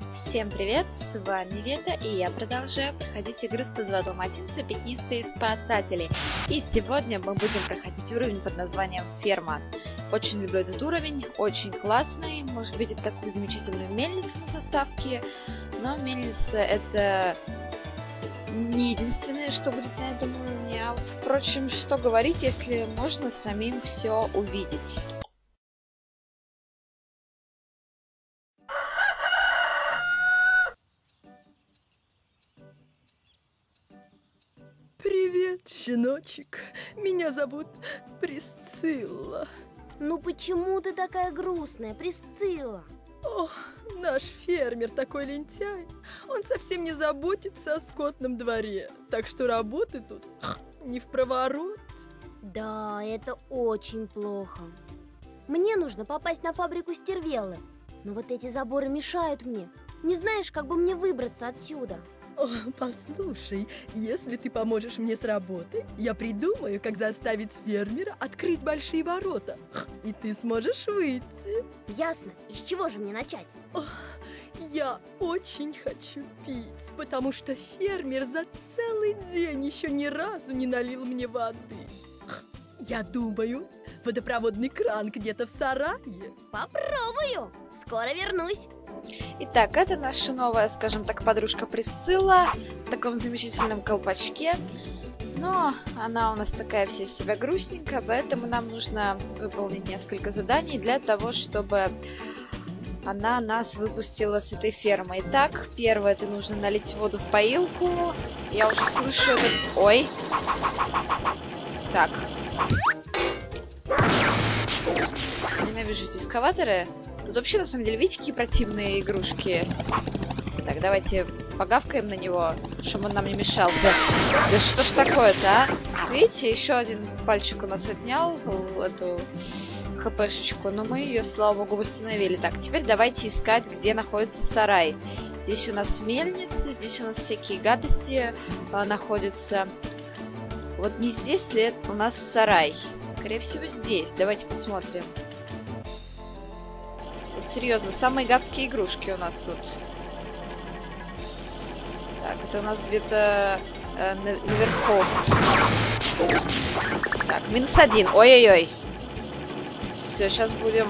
Всем привет, с вами Вета, и я продолжаю проходить игру 102 Далматинца Пятнистые Спасатели. И сегодня мы будем проходить уровень под названием Ферма. Очень люблю этот уровень, очень классный, можно видеть такую замечательную мельницу на заставке, но мельница это не единственное, что будет на этом уровне, а впрочем, что говорить, если можно самим все увидеть. Привет, щеночек. Меня зовут Присцилла. Ну почему ты такая грустная, Присцилла? О, наш фермер такой лентяй. Он совсем не заботится о скотном дворе, так что работы тут не впроворот. Да, это очень плохо. Мне нужно попасть на фабрику Стервеллы, но вот эти заборы мешают мне. Не знаешь, как бы мне выбраться отсюда? О, послушай, если ты поможешь мне с работой, я придумаю, как заставить фермера открыть большие ворота, и ты сможешь выйти. Ясно. И с чего же мне начать? Я очень хочу пить, потому что фермер за целый день еще ни разу не налил мне воды. Я думаю, водопроводный кран где-то в сарае. Попробую. Скоро вернусь. Итак, это наша новая, скажем так, подружка Присцилла в таком замечательном колпачке. Но она у нас такая вся себя грустненькая, поэтому нам нужно выполнить несколько заданий для того, чтобы она нас выпустила с этой фермы. Итак, первое, это нужно налить воду в поилку. Я уже слышу этот... Ой! Так. Ненавижу эти эскаваторы. Тут вообще, на самом деле, видите, какие противные игрушки? Так, давайте погавкаем на него, чтобы он нам не мешался. Да что ж такое-то, а? Видите, еще один пальчик у нас отнял, эту хпшечку, но мы ее, слава богу, восстановили. Так, теперь давайте искать, где находится сарай. Здесь у нас мельница, здесь у нас всякие гадости находятся. Вот не здесь ли у нас сарай? Скорее всего, здесь. Давайте посмотрим. Серьезно, самые гадские игрушки у нас тут. Так, это у нас где-то наверху. Так, -1. Ой-ой-ой. Все, сейчас будем...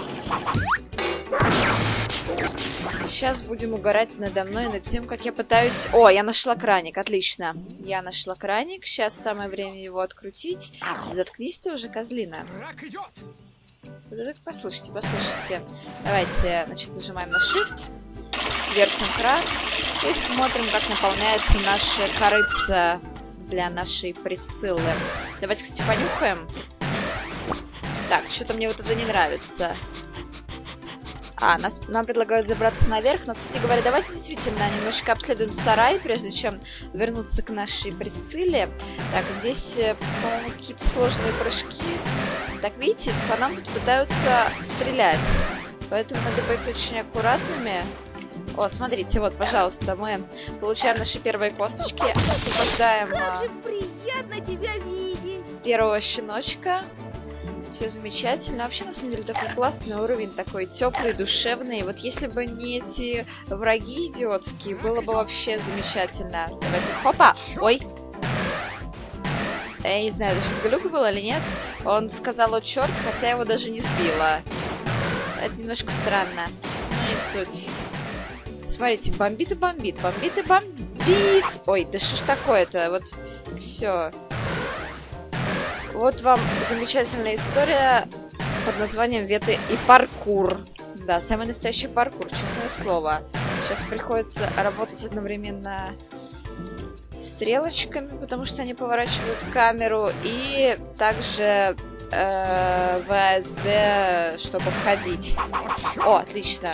Сейчас будем угорать надо мной, над тем, как я пытаюсь... О, я нашла краник, отлично. Я нашла краник, сейчас самое время его открутить. Заткнись ты уже, козлина. Послушайте. Давайте, значит, нажимаем на Shift, вертим кран и смотрим, как наполняется наша корыца для нашей Присциллы. Давайте, кстати, понюхаем. Так, что-то мне вот это не нравится. Нам предлагают забраться наверх, но, кстати говоря, давайте действительно немножко обследуем сарай, прежде чем вернуться к нашей Присцилле. Так, здесь, по-моему, какие-то сложные прыжки. Так, видите, по нам тут пытаются стрелять, поэтому надо быть очень аккуратными. О, смотрите, вот, пожалуйста, мы получаем наши первые косточки, освобождаем Как же приятно тебя видеть! Первого щеночка. Все замечательно. Вообще, на самом деле, такой классный уровень, такой теплый, душевный. Вот если бы не эти враги идиотские, было бы вообще замечательно. Давайте, хопа! Ой! Я не знаю, это сейчас глюк был или нет. Он сказал, о, черт, хотя его даже не сбило. Это немножко странно. Ну, не суть. Смотрите, бомбит и бомбит, бомбит и бомбит. Ой, да что ж такое-то? Вот, все. Вот вам замечательная история под названием Вета и паркур. Да, самый настоящий паркур, честное слово. Сейчас приходится работать одновременно стрелочками, потому что они поворачивают камеру, и также ВСД, чтобы обходить. О, отлично.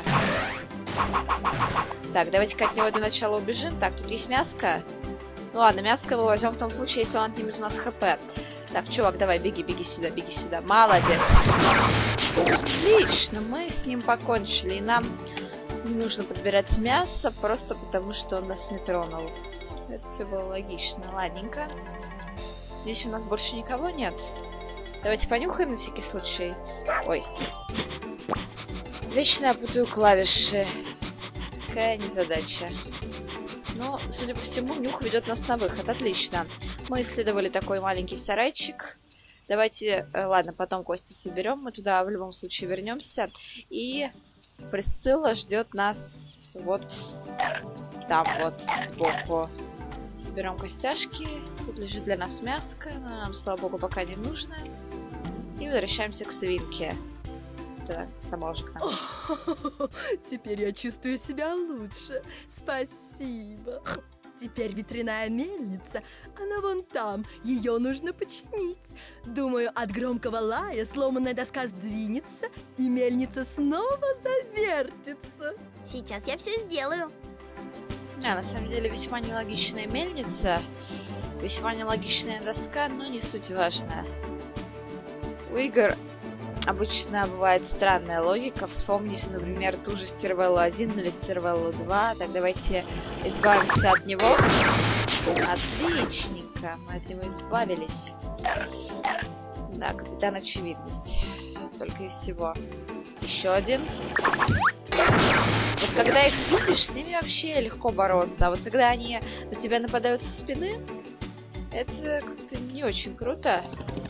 Так, давайте-ка от него до начала убежим. Так, тут есть мяско. Ну ладно, мяско мы возьмем в том случае, если он отнимет у нас хп. Так, чувак, давай, беги сюда, беги сюда. Молодец. Отлично, мы с ним покончили, и нам не нужно подбирать мясо, просто потому что он нас не тронул. Это все было логично. Ладненько. Здесь у нас больше никого нет. Давайте понюхаем на всякий случай. Ой. Вечно я путаю клавиши. Никакая незадача. Но, судя по всему, Нюх ведет нас на выход. Отлично. Мы исследовали такой маленький сарайчик. Давайте, ладно, потом кости соберем. Мы туда в любом случае вернемся. И Присцилла ждет нас вот там вот сбоку. Соберем костяшки. Тут лежит для нас мяско, но нам, слава богу, пока не нужно. И возвращаемся к свинке. Да, сама уже к нам. Теперь я чувствую себя лучше. Спасибо. Теперь ветряная мельница, она вон там, ее нужно починить. Думаю, от громкого лая сломанная доска сдвинется, и мельница снова завертится. Сейчас я все сделаю. Да, на самом деле весьма нелогичная мельница, весьма нелогичная доска, но не суть важно. У игр обычно бывает странная логика. Вспомните, например, ту же Стервеллу 1 или Стервеллу 2. Так давайте избавимся от него. Отличненько. Мы от него избавились. Да, капитан очевидность. Только из всего. Еще один. Вот когда их видишь, с ними вообще легко бороться. А вот когда они на тебя нападают со спины, это как-то не очень круто.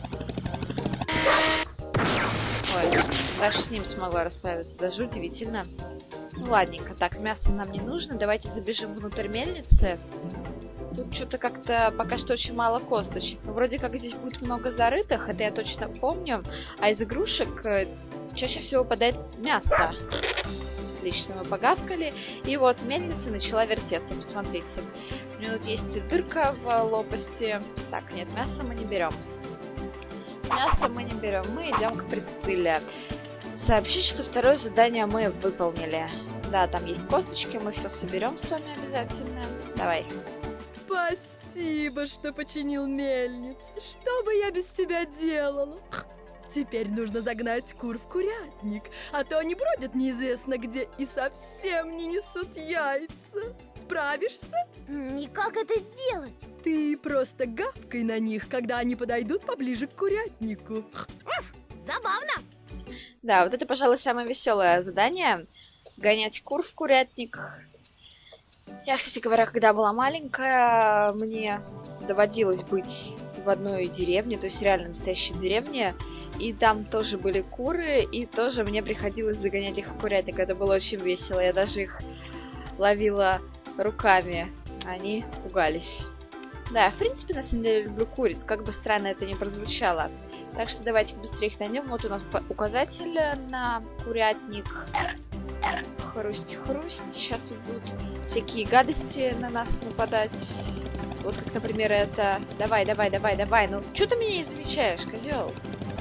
Ой, даже с ним смогла расправиться, даже удивительно. Ну, ладненько, так, мясо нам не нужно, давайте забежим внутрь мельницы. Тут что-то как-то пока что очень мало косточек. Ну, вроде как здесь будет много зарытых, это я точно помню. А из игрушек чаще всего выпадает мясо. Отлично, мы погавкали. И вот мельница начала вертеться, посмотрите. У нее тут есть дырка в лопасти. Так, нет, мясо мы не берем. Мясо мы не берем, мы идем к Присцилле. Сообщить, что второе задание мы выполнили. Да, там есть косточки, мы все соберем с вами обязательно. Давай. Спасибо, что починил мельницу. Что бы я без тебя делала? Теперь нужно загнать кур в курятник, а то они бродят неизвестно где и совсем не несут яйца. Справишься? И как это сделать? Ты просто гавкай на них, когда они подойдут поближе к курятнику. Забавно. Да, вот это, пожалуй, самое веселое задание. Гонять кур в курятник. Я, кстати говоря, когда была маленькая, мне доводилось быть в одной деревне, то есть реально настоящей деревне. И там тоже были куры, и тоже мне приходилось загонять их в курятник. Это было очень весело. Я даже их ловила руками. Они пугались. Да, в принципе, на самом деле люблю куриц, как бы странно это ни прозвучало. Так что давайте быстрее их найдем. Вот у нас указатель на курятник. Хрусть-хрусть. Сейчас тут будут всякие гадости на нас нападать. Вот как, например, это... Давай. Ну, что ты меня не замечаешь, козел?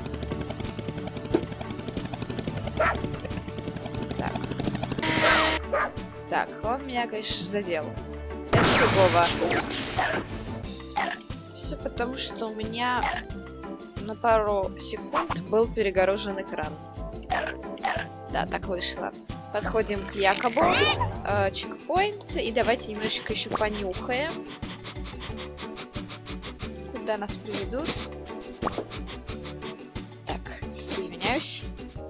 Так, он меня, конечно, задел. Это фигово. Все потому, что у меня на пару секунд был перегорожен экран. Да, так вышло. Подходим к Якобу. Чекпоинт. И давайте немножечко еще понюхаем. Куда нас приведут? Так, извиняюсь.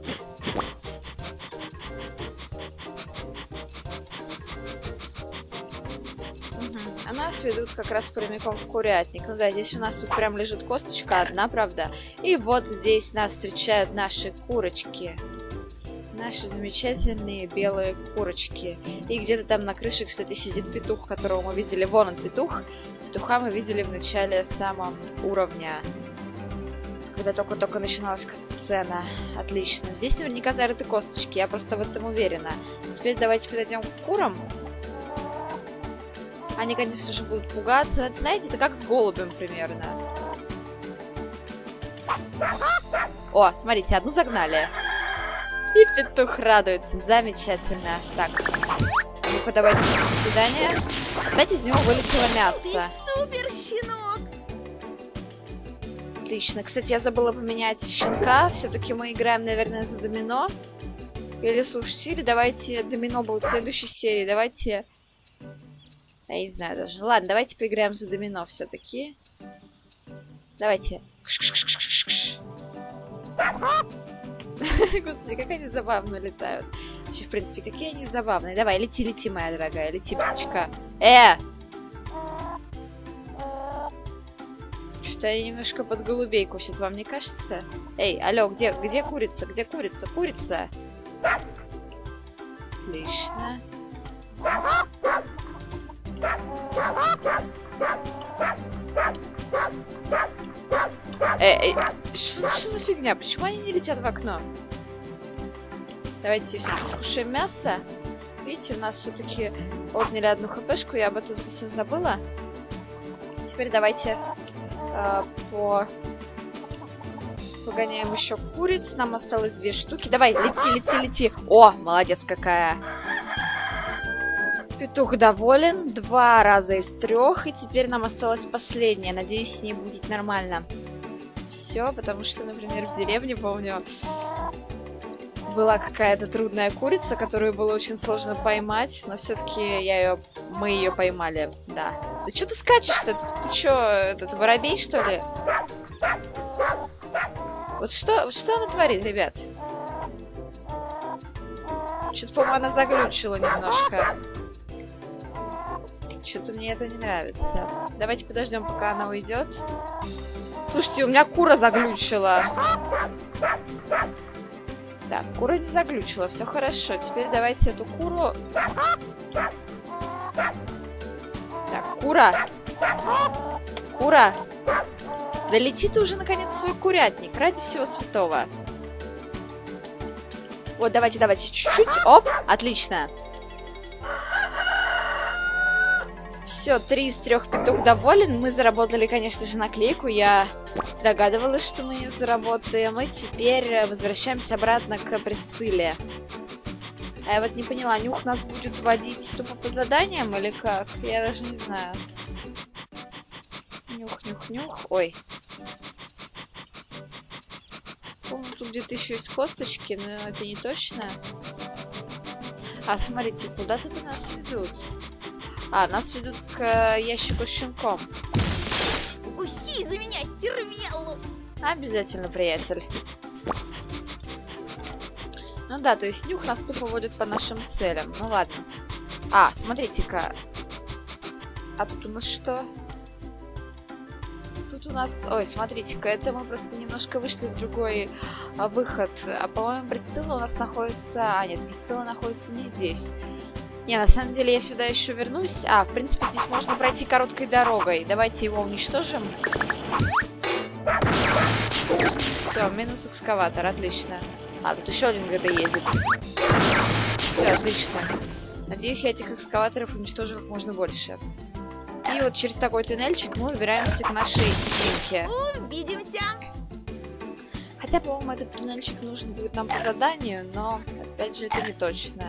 А нас ведут как раз прямиком в курятник. Ну да, здесь у нас тут прям лежит косточка одна, правда. И вот здесь нас встречают наши курочки. Наши замечательные белые курочки. И где-то там на крыше, кстати, сидит петух, которого мы видели. Вон он, петух. Петуха мы видели в начале самого уровня. Когда только-только начиналась сцена. Отлично. Здесь наверняка зарыты косточки, я просто в этом уверена. Теперь давайте подойдем к курам. Они, конечно же, будут пугаться. Это, знаете, это как с голубем примерно. О, смотрите, одну загнали. И петух радуется. Замечательно. Так. Ну-ка, давайте, до свидания. Опять из него вылетело мясо. Супер, щенок! Отлично. Кстати, я забыла поменять щенка. Все-таки мы играем, наверное, за домино. Или слушайте, или давайте домино будет в следующей серии. Давайте... Я не знаю даже. Ладно, давайте поиграем за домино все-таки. Давайте. Господи, как они забавно летают. Вообще, в принципе, какие они забавные. Давай, лети, лети, моя дорогая, лети, птичка. Что-то я немножко под голубей кусит, вам не кажется? Эй, алло, где курица? Где курица? Курица! Отлично. Что за фигня? Почему они не летят в окно? Давайте все-таки скушаем мясо. Видите, у нас все-таки отняли одну хпшку, я об этом совсем забыла. Теперь давайте погоняем еще куриц. Нам осталось 2 штуки. Давай, лети, лети, лети. О, молодец какая. Петух доволен. 2 раза из 3. И теперь нам осталось последнее. Надеюсь, с ней будет нормально. Все, потому что, например, в деревне, помню, была какая-то трудная курица, которую было очень сложно поймать, но все-таки мы ее поймали. Да. Да что ты скачешь-то? Ты что, этот воробей, что ли? Вот что она творит, ребят? Что-то, по-моему, она заглючила немножко. Что-то мне это не нравится. Давайте подождем, пока она уйдет. Слушайте, у меня кура заглючила. Так, кура не заглючила, все хорошо. Теперь давайте эту куру... Так, кура! Кура! Да лети ты уже, наконец, в свой курятник, ради всего святого. Вот, давайте, чуть-чуть. Оп, отлично. Все, 3 из 3 петух доволен. Мы заработали, конечно же, наклейку. Я догадывалась, что мы ее заработаем. И теперь возвращаемся обратно к Присцилле. А я вот не поняла, Нюх нас будет водить тупо по заданиям или как? Я даже не знаю. Нюх, нюх, нюх. Ой. По-моему, тут где-то еще есть косточки, но это не точно. А, смотрите, куда тут нас ведут? А, нас ведут к ящику с щенком. Укуси за меня, стервелу! Обязательно, приятель. Ну да, то есть Нюх нас тупо водит по нашим целям. Ну ладно. А, смотрите-ка. А тут у нас что? Тут у нас... Ой, смотрите-ка, это мы просто немножко вышли в другой выход. А, по-моему, Присцилла у нас находится... А, нет, Присцилла находится не здесь. Не, на самом деле я сюда еще вернусь. А, в принципе, здесь можно пройти короткой дорогой. Давайте его уничтожим. Все, минус экскаватор, отлично. А, тут еще один ГД ездит. Все, отлично. Надеюсь, я этих экскаваторов уничтожу как можно больше. И вот через такой туннельчик мы выбираемся к нашей свинке. Увидимся! Хотя, по-моему, этот туннельчик нужен будет нам по заданию, но, опять же, это не точно.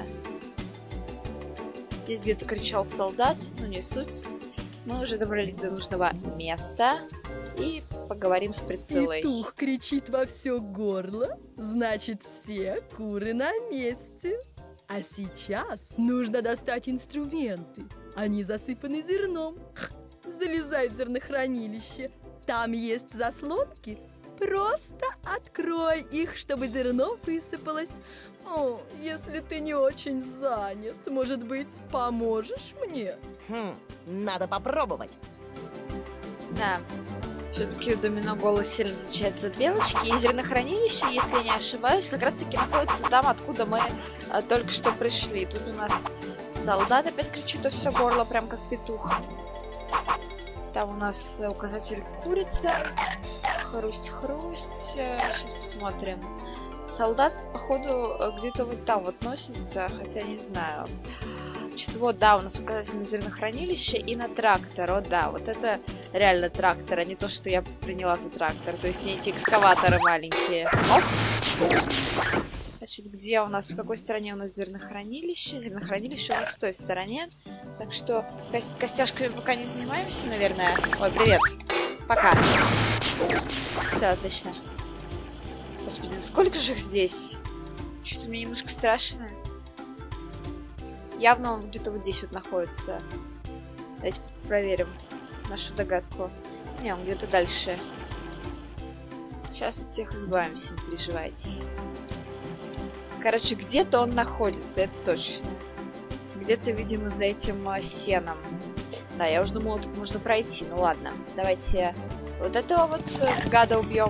Здесь где-то кричал солдат, но не суть. Мы уже добрались до нужного места и поговорим с Присциллой. Петух кричит во все горло, значит, все куры на месте. А сейчас нужно достать инструменты. Они засыпаны зерном. Залезай в зернохранилище. Там есть заслонки. Просто открой их, чтобы зерно высыпалось. О, если ты не очень занят, может быть, поможешь мне? Надо попробовать. Да, все-таки Домино голос сильно отличается от Белочки. И зернохранилище, если я не ошибаюсь, как раз-таки находится там, откуда мы только что пришли. Тут у нас солдат опять кричит во все горло, прям как петух. Там у нас указатель курица. Хрусть-хрусть. Сейчас посмотрим. Солдат, походу, где-то вот там вот носится, хотя не знаю. Значит, вот, да, у нас указатель на зернохранилище и на трактор. Вот, да, вот это реально трактор, а не то, что я приняла за трактор. То есть не эти экскаваторы маленькие. Оп. Значит, где у нас, в какой стороне у нас зернохранилище? Зернохранилище у нас в той стороне. Так что костяшками пока не занимаемся, наверное. Ой, привет. Пока. Все, отлично. Господи, сколько же их здесь? Что-то мне немножко страшно. Явно он где-то вот здесь вот находится. Давайте проверим нашу догадку. Не, он где-то дальше. Сейчас от всех избавимся, не переживайте. Короче, где-то он находится, это точно. Где-то, видимо, за этим сеном. Да, я уже думала, тут можно пройти. Ну ладно, давайте вот этого вот гада убьем.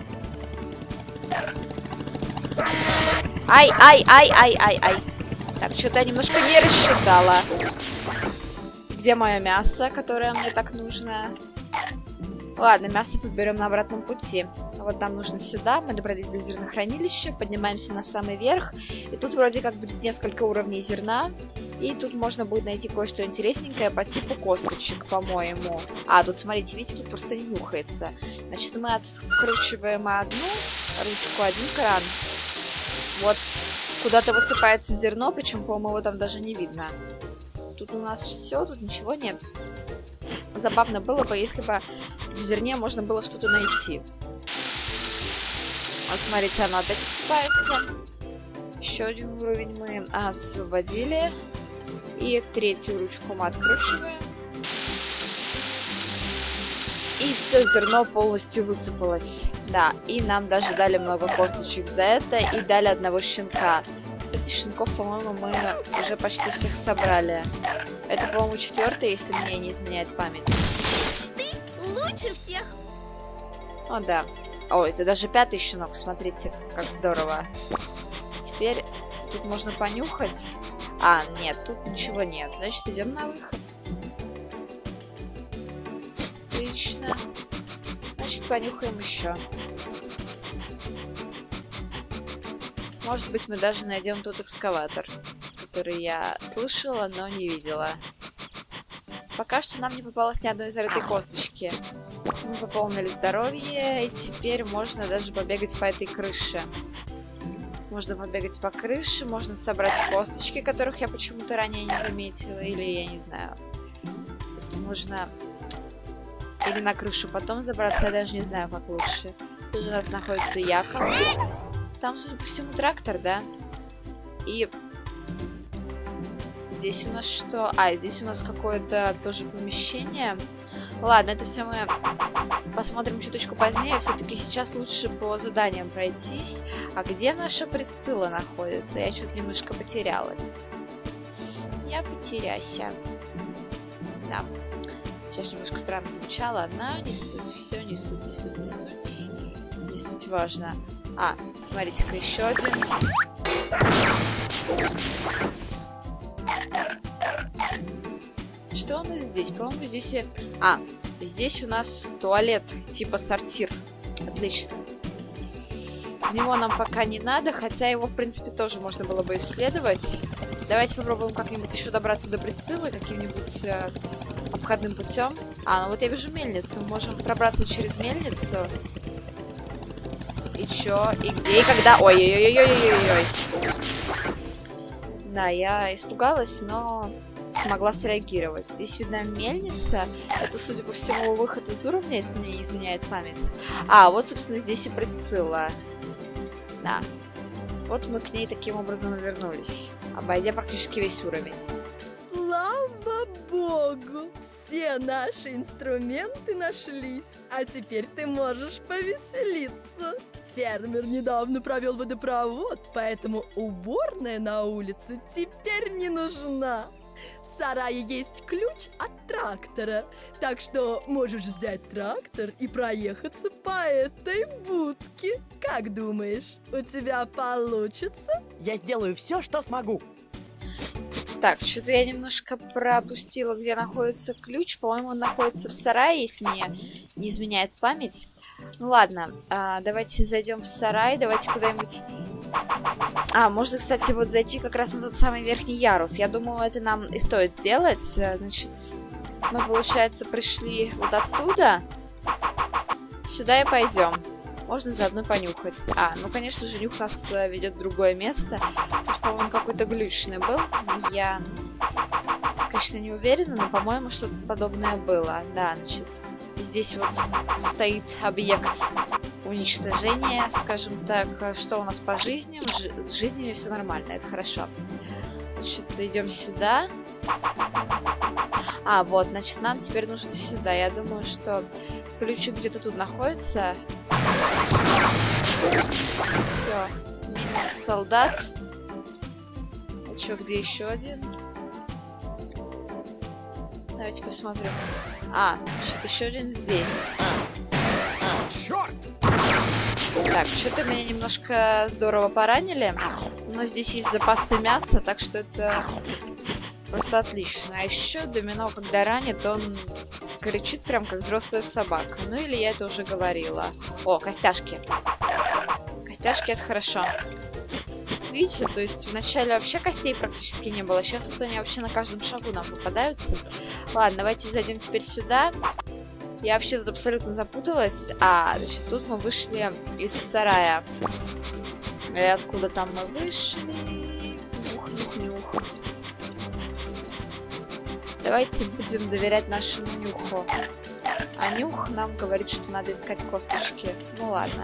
Ай! Так, что-то я немножко не рассчитала. Где мое мясо, которое мне так нужно? Ладно, мясо подберем на обратном пути. Вот нам нужно сюда. Мы добрались до зернохранилища, поднимаемся на самый верх. И тут вроде как будет несколько уровней зерна. И тут можно будет найти кое-что интересненькое по типу косточек, по-моему. А, тут, смотрите, видите, тут просто не нюхается. Значит, мы откручиваем одну ручку, один кран. Вот. Куда-то высыпается зерно, причем, по-моему, его там даже не видно. Тут у нас все, тут ничего нет. Забавно было бы, если бы в зерне можно было что-то найти. Вот, смотрите, оно опять высыпается. Еще один уровень мы освободили. И третью ручку мы откручиваем. И все, зерно полностью высыпалось. Да, и нам даже дали много косточек за это. И дали одного щенка. Кстати, щенков, по-моему, мы уже почти всех собрали. Это, по-моему, 4-й, если мне не изменяет память. Ты лучше всех. О, да. О, это даже 5-й щенок. Смотрите, как здорово. Теперь тут можно понюхать. А, нет, тут ничего нет. Значит, идем на выход. Отлично. Значит, понюхаем еще. Может быть, мы даже найдем тут экскаватор, который я слышала, но не видела. Пока что нам не попалось ни одной зарытой косточки. Мы пополнили здоровье, и теперь можно даже побегать по этой крыше. Можно побегать по крыше, можно собрать косточки, которых я почему-то ранее не заметила, или я не знаю. Это можно или на крышу потом забраться, я даже не знаю, как лучше. Тут у нас находится Яков. Там, судя по всему, трактор, да? И здесь у нас что? А, здесь у нас какое-то тоже помещение. Ладно, это все мы посмотрим чуточку позднее. Все-таки сейчас лучше по заданиям пройтись. А где наша Присцилла находится? Я что-то немножко потерялась. Я потерялась. Да. Сейчас немножко странно звучало. Но не суть. Все, не суть. Не суть важно. А, смотрите-ка, еще один. Что у нас здесь? По-моему, здесь... здесь у нас туалет, типа сортир. Отлично. В него нам пока не надо, хотя его, в принципе, тоже можно было бы исследовать. Давайте попробуем как-нибудь еще добраться до Присциллы каким-нибудь обходным путем. Ну вот я вижу мельницу. Мы можем пробраться через мельницу. И чё? И где? И когда? Ой-ой-ой-ой-ой-ой-ой. Да, я испугалась, но смогла среагировать. Здесь видна мельница. Это, судя по всему, выход из уровня, если мне не изменяет память. Вот, собственно, здесь и Присцилла. Да. Вот мы к ней таким образом и вернулись, обойдя практически весь уровень. Слава богу! Все наши инструменты нашлись. А теперь ты можешь повеселиться. Фермер недавно провел водопровод, поэтому уборная на улице теперь не нужна. В сарае есть ключ от трактора, так что можешь взять трактор и проехаться по этой будке. Как думаешь, у тебя получится? Я сделаю все, что смогу. Так, что-то я немножко пропустила, где находится ключ. По-моему, он находится в сарае, если мне не изменяет память. Ну ладно, давайте зайдем в сарай, давайте куда-нибудь... можно, кстати, вот зайти как раз на тот самый верхний ярус. Я думаю, это нам и стоит сделать. Значит, мы, получается, пришли вот оттуда. Сюда и пойдем. Можно заодно понюхать. Ну, конечно же, нюх нас ведет в другое место. Тут, по-моему, какой-то глючный был. Я, конечно, не уверена, но, по-моему, что-то подобное было. Да, значит, здесь вот стоит объект уничтожения, скажем так. Что у нас по жизням? С жизнями все нормально, это хорошо. Значит, идем сюда. Вот, значит, нам теперь нужно сюда. Я думаю, что ключик где-то тут находится. Все. Минус солдат. А чё, где еще один? Давайте посмотрим. А, что-то еще один здесь. Черт! Так, что-то меня немножко здорово поранили. Но здесь есть запасы мяса, так что это просто отлично. А еще Домино, когда ранит, он кричит прям как взрослая собака. Ну или я это уже говорила. О, костяшки. Костяшки — это хорошо. Видите, то есть вначале вообще костей практически не было. Сейчас тут они вообще на каждом шагу нам попадаются. Ладно, давайте зайдем теперь сюда. Я вообще тут абсолютно запуталась. А, значит, тут мы вышли из сарая. И откуда там мы вышли? Нюх. Давайте будем доверять нашему нюху. А нюх нам говорит, что надо искать косточки. Ну ладно.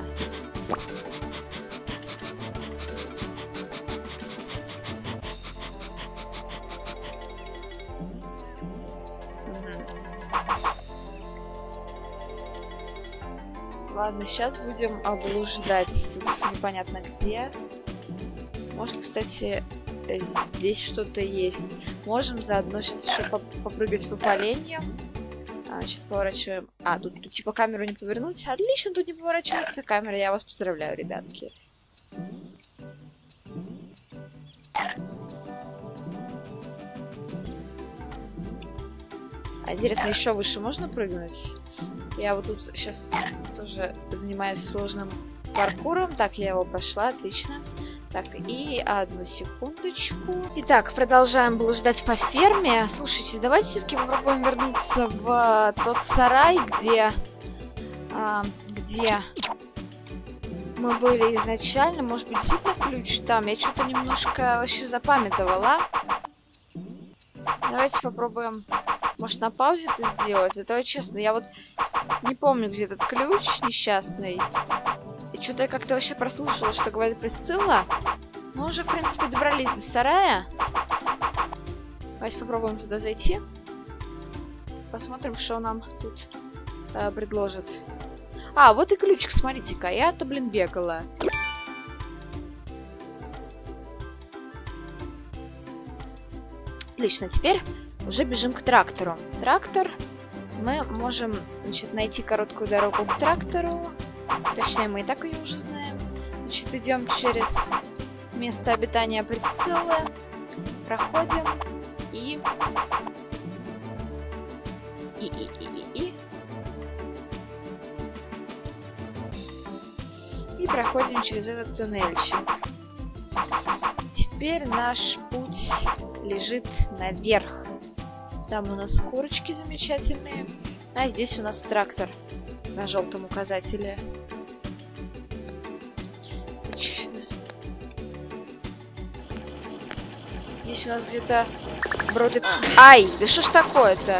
Ладно, сейчас будем облуждать. Тут непонятно где. Может, кстати, здесь что-то есть. Можем заодно сейчас еще попрыгать по поленьям. Значит, поворачиваем. А, тут типа камеру не повернуть. Отлично, тут не поворачивается камера. Я вас поздравляю, ребятки. А интересно, еще выше можно прыгнуть? Я вот тут сейчас тоже занимаюсь сложным паркуром. Так, я его прошла, отлично. Так, и одну секундочку. Итак, продолжаем блуждать по ферме. Слушайте, давайте все-таки попробуем вернуться в тот сарай, где мы были изначально. Может быть, действительно ключ там? Я что-то немножко вообще запамятовала. Давайте попробуем, может, на паузе это сделать. Это честно, я вот не помню, где этот ключ несчастный. И что-то я как-то вообще прослушала, что говорит Присцилла. Мы уже, в принципе, добрались до сарая. Давайте попробуем туда зайти. Посмотрим, что нам тут предложит. А, вот и ключик, смотрите-ка. Я-то, блин, бегала. Отлично, теперь уже бежим к трактору. Трактор. Мы можем, значит, найти короткую дорогу к трактору. Точнее, мы и так ее уже знаем. Значит, идем через место обитания Присциллы. Проходим. И проходим через этот туннельчик. Теперь наш путь лежит наверх. Там у нас курочки замечательные. А здесь у нас трактор на желтом указателе. Отлично. Здесь у нас где-то бродит... Ай, да что ж такое-то?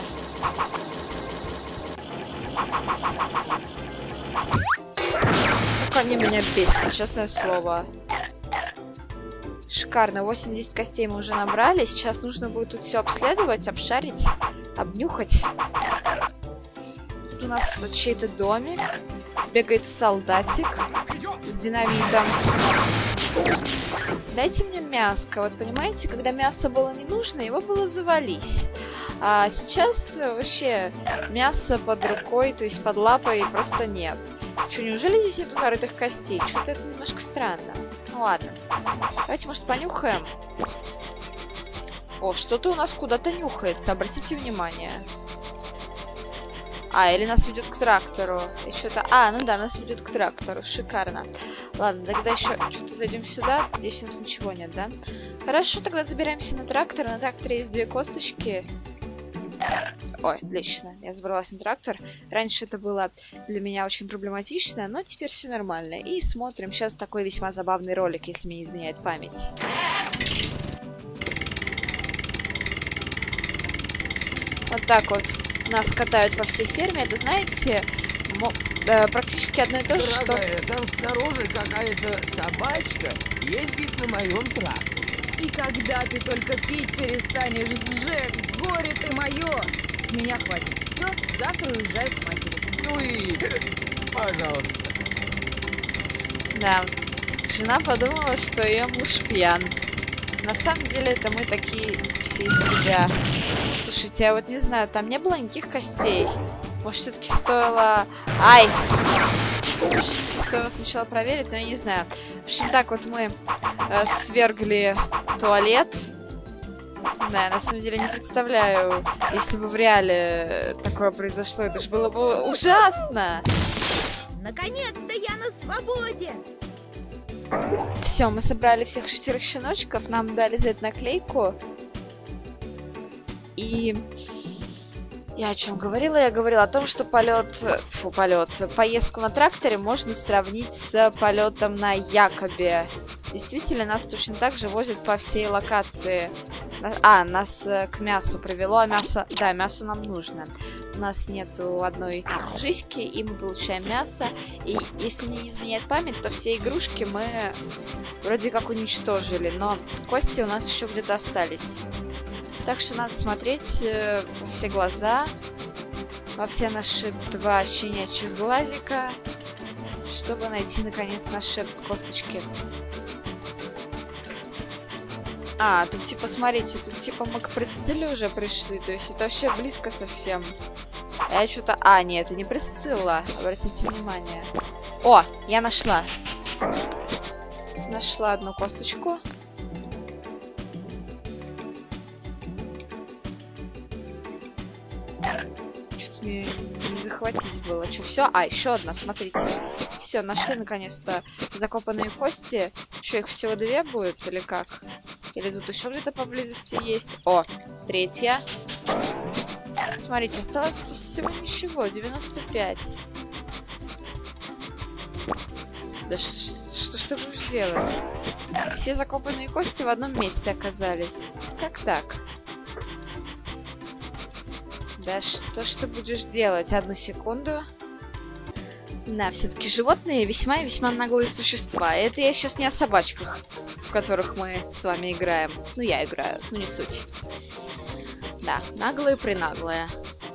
Как они меня бесят, честное слово. Шикарно, 80 костей мы уже набрали. Сейчас нужно будет тут все обследовать, обшарить, обнюхать. Тут у нас чей-то домик. Бегает солдатик с динамитом. Дайте мне мяско. Вот понимаете, когда мясо было не нужно, его было завались. А сейчас вообще мяса под рукой, то есть под лапой просто нет. Что, неужели здесь нету зарытых костей? Что-то это немножко странно. Ну ладно. Давайте, может, понюхаем. О, что-то у нас куда-то нюхается. Обратите внимание. А, или нас ведет к трактору. И что-то... А, ну да, нас ведет к трактору. Шикарно. Ладно, тогда еще что-то зайдем сюда. Здесь у нас ничего нет, да? Хорошо, тогда забираемся на трактор. На тракторе есть 2 косточки. Ой, отлично. Я забралась на трактор. Раньше это было для меня очень проблематично, но теперь все нормально. И смотрим сейчас такой весьма забавный ролик, если мне не изменяет память. Вот так вот нас катают по всей ферме. Это, знаете, практически одно и то же, что... Там снаружи какая-то собачка ездит на моем тракторе. И когда ты только пить перестанешь, Джек, горе ты мое! С меня хватит. Все, завтра уезжаю к матери. Ну и... Пожалуйста. Да, жена подумала, что ее муж пьян. На самом деле, это мы такие все из себя. Слушайте, я вот не знаю, там не было никаких костей. Может, все-таки стоило... Ай! Может, все-таки стоило сначала проверить, но я не знаю. В общем, так вот мы свергли туалет. Да, я на самом деле не представляю, если бы в реале такое произошло. Это же было бы ужасно! Наконец-то я на свободе! Все, мы собрали всех 6 щеночков, нам дали за это наклейку. И я о чем говорила? Я говорила о том, что поездку на тракторе можно сравнить с полетом на Якобе. Действительно, нас точно так же возят по всей локации. Нас к мясу привело, а мясо... Да, мясо нам нужно. У нас нету одной жизни, и мы получаем мясо. И если мне не изменяет память, то все игрушки мы вроде как уничтожили, но кости у нас еще где-то остались. Так что надо смотреть во все глаза, во все наши 2 щенячьих глазика, чтобы найти наконец наши косточки. Тут типа, смотрите, тут типа мы к Присцилле уже пришли, то есть это вообще близко совсем. Я что-то... нет, это не Присцилла, обратите внимание. О, я нашла. Нашла одну косточку. Что-то мне не захватить было. Что, все? Еще одна, смотрите. Все, нашли наконец-то закопанные кости. Что, их всего 2 будет или как? Или тут еще где-то поблизости есть? О, 3-я. Смотрите, осталось всего ничего, 95. Да что ж ты будешь делать? Все закопанные кости в одном месте оказались. Как так? Да что ж ты будешь делать? Одну секунду. Да, все-таки животные весьма и весьма наглые существа. И это я сейчас не о собачках, в которых мы с вами играем. Ну, я играю, ну не суть. Да, наглые-принаглые.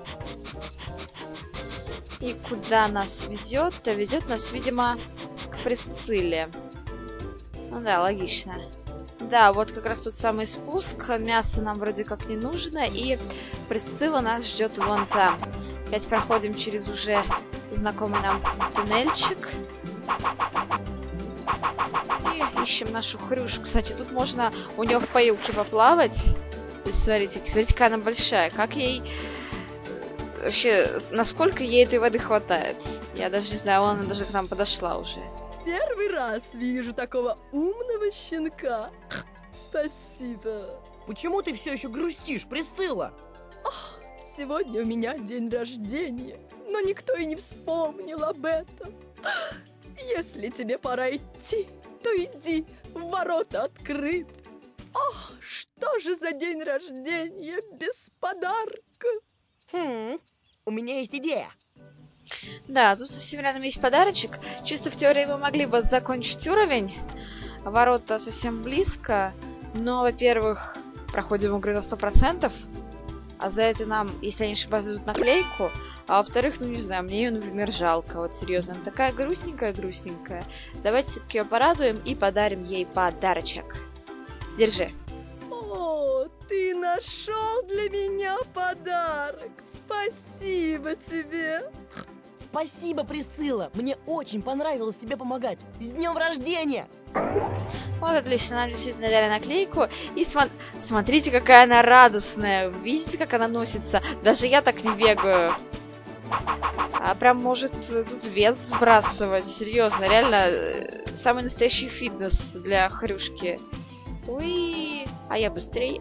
И куда нас ведет? То ведет нас, видимо, к Присцилле. Ну да, логично. Да, вот как раз тот самый спуск. Мясо нам вроде как не нужно. И Присцилла нас ждет вон там. Опять проходим через уже знакомый нам туннельчик. И ищем нашу хрюшу. Кстати, тут можно у нее в поилке поплавать. То есть, смотрите, какая она большая. Как ей... Вообще, насколько ей этой воды хватает? Я даже не знаю, она даже к нам подошла уже. Первый раз вижу такого умного щенка. Спасибо. Почему ты все еще грустишь, Присцилла? Сегодня у меня день рождения, но никто и не вспомнил об этом. Если тебе пора идти, то иди, ворота открыты. Ох, что же за день рождения без подарка? У меня есть идея. Да, тут совсем рядом есть подарочек. Чисто в теории мы могли бы закончить уровень. Ворота совсем близко. Но, во-первых, проходим игру на 100%. А за это нам, если они не ошибаюсь, дадут наклейку. А во-вторых, ну не знаю, мне ее, например, жалко. Вот серьезно, она такая грустненькая. Давайте все-таки ее порадуем и подарим ей подарочек. Держи. О, ты нашел для меня подарок. Спасибо тебе. Спасибо, Присцилла. Мне очень понравилось тебе помогать. С днем рождения! Вот отлично, нам действительно дали наклейку. И смотрите, какая она радостная. Видите, как она носится? Даже я так не бегаю. А прям может тут вес сбрасывать. Серьезно, реально самый настоящий фитнес для хрюшки. Уи! А я быстрей.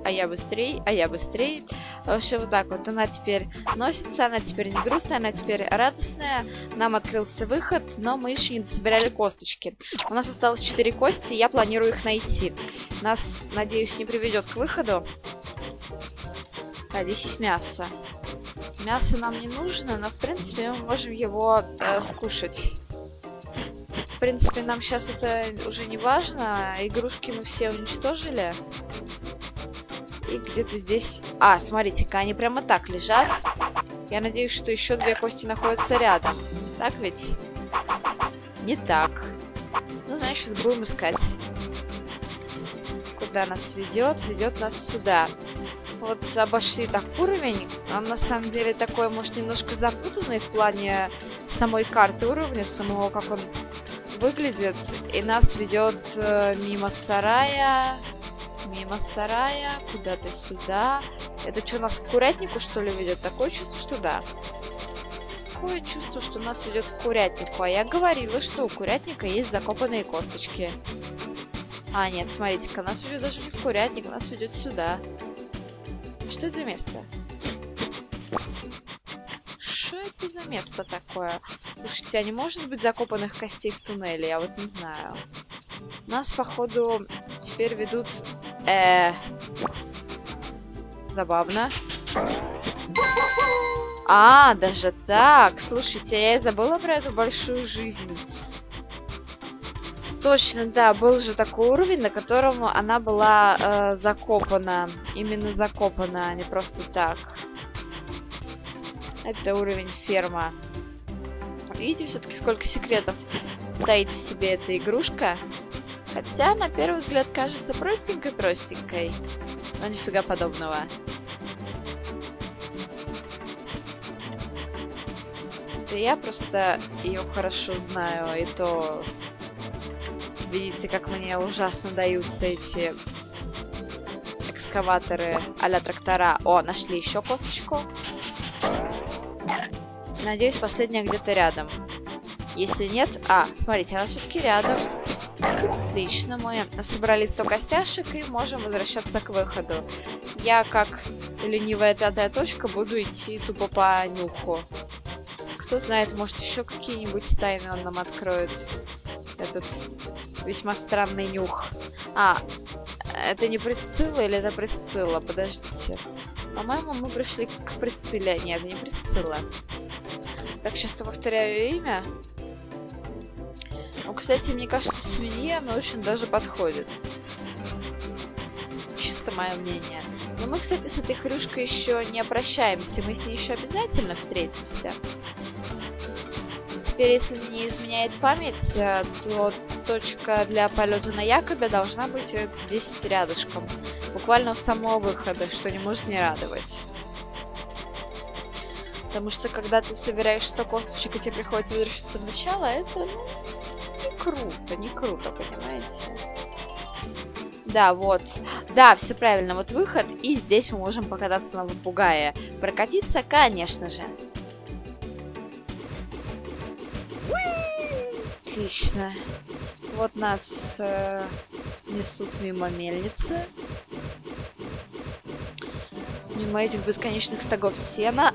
В общем, вот так вот. Она теперь носится, она теперь не грустная, она теперь радостная. Нам открылся выход, но мы еще не дособирали косточки. У нас осталось 4 кости, я планирую их найти. Нас, надеюсь, не приведет к выходу. А здесь есть мясо. Мясо нам не нужно, но, в принципе, мы можем его скушать. В принципе, нам сейчас это уже не важно. Игрушки мы все уничтожили. И где-то здесь... смотрите-ка, они прямо так лежат. Я надеюсь, что еще 2 кости находятся рядом. Так ведь? Не так. Ну, значит, будем искать. Куда нас ведет? Ведет нас сюда. Вот обошли так уровень. Он на самом деле такой, может, немножко запутанный в плане самой карты уровня, самого, как он выглядит. И нас ведет мимо сарая. Мимо сарая. Куда-то сюда. Это что, нас к курятнику, что ли, ведет? Такое чувство, что да. Такое чувство, что нас ведет к курятнику. А я говорила, что у курятника есть закопанные косточки. А, нет, смотрите-ка, нас ведет даже не в курятник, нас ведет сюда. Что это за место? Что это за место такое? Слушайте, а не может быть закопанных костей в туннеле? Я вот не знаю. Нас, походу, теперь ведут... Забавно. А, даже так. Слушайте, я и забыла про эту большую жизнь. Точно, да, был же такой уровень, на котором она была закопана. Именно закопана, а не просто так. Это уровень ферма. Видите, все-таки сколько секретов таит в себе эта игрушка? Хотя, на первый взгляд, кажется простенькой-простенькой. Но нифига подобного. Это я просто ее хорошо знаю, и то... Видите, как мне ужасно даются эти экскаваторы а-ля трактора. О, нашли еще косточку. Надеюсь, последняя где-то рядом. Если нет... А, смотрите, она все-таки рядом. Отлично, мы собрали 100 костяшек и можем возвращаться к выходу. Я, как ленивая 5-я точка, буду идти тупо по нюху. Кто знает, может, еще какие-нибудь тайны он нам откроет. Этот весьма странный нюх. А, это не Присцилла или это Присцилла? Подождите. По-моему, мы пришли к Присцилле. Нет, это не Присцилла. Так, сейчас я повторяю ее имя. Ну, кстати, мне кажется, свинье она очень даже подходит. Чисто мое мнение. Но мы, кстати, с этой хрюшкой еще не прощаемся. Мы с ней еще обязательно встретимся. Теперь, если не изменяет память, то точка для полета на Якобе должна быть здесь рядышком. Буквально у самого выхода, что не может не радовать. Потому что, когда ты собираешь 100 косточек, и тебе приходится возвращаться в начало, это не круто, понимаете? Да, вот. Да, все правильно, вот выход, и здесь мы можем покататься на попугае. Прокатиться, конечно же. Отлично. Вот нас несут мимо мельницы. Мимо этих бесконечных стогов сена.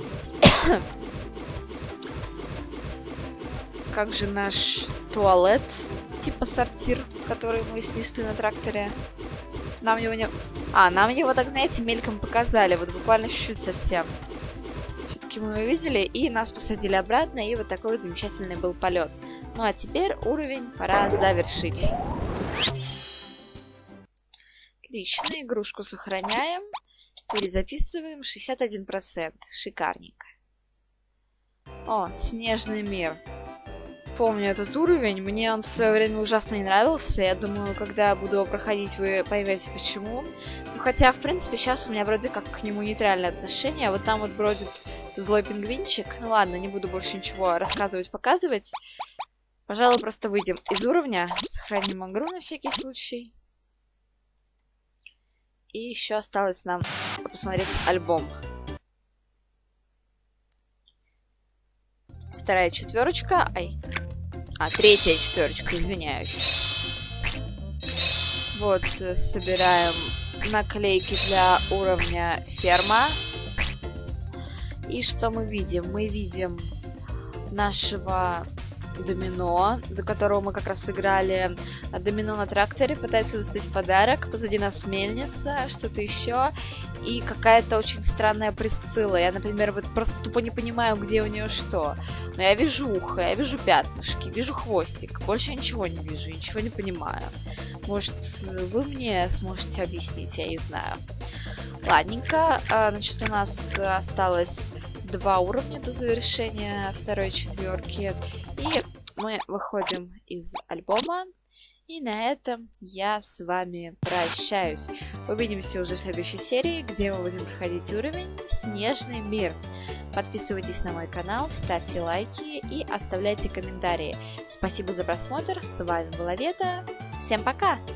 Как же наш туалет, типа сортир, который мы снесли на тракторе. Нам его не... А, нам его, так знаете, мельком показали. Вот буквально чуть-чуть совсем. Все-таки мы его видели, и нас посадили обратно, и вот такой вот замечательный был полет. Ну а теперь уровень пора завершить. Отлично, игрушку сохраняем. Перезаписываем 61%. Шикарненько. О, снежный мир. Помню этот уровень, мне он в свое время ужасно не нравился. Я думаю, когда буду его проходить, вы поймете почему. Ну, хотя, в принципе, сейчас у меня вроде как к нему нейтральное отношение. Вот там вот бродит злой пингвинчик. Ну ладно, не буду больше ничего рассказывать, показывать. Пожалуй, просто выйдем из уровня. Сохраним игру на всякий случай. И еще осталось нам посмотреть альбом. Вторая четверочка. Ай. А, третья четверочка, извиняюсь. Вот, собираем наклейки для уровня ферма. И что мы видим? Мы видим нашего домино, за которого мы как раз сыграли. Домино на тракторе пытается достать подарок. Позади нас мельница, что-то еще. И какая-то очень странная Присцилла. Я, например, вот просто тупо не понимаю, где у нее что. Но я вижу ухо, я вижу пятнышки, вижу хвостик. Больше ничего не вижу, ничего не понимаю. Может, вы мне сможете объяснить, я не знаю. Ладненько. Значит, у нас осталось 2 уровня до завершения второй четверки. И мы выходим из альбома. И на этом я с вами прощаюсь. Увидимся уже в следующей серии, где мы будем проходить уровень «Снежный мир». Подписывайтесь на мой канал, ставьте лайки и оставляйте комментарии. Спасибо за просмотр. С вами была Вета. Всем пока!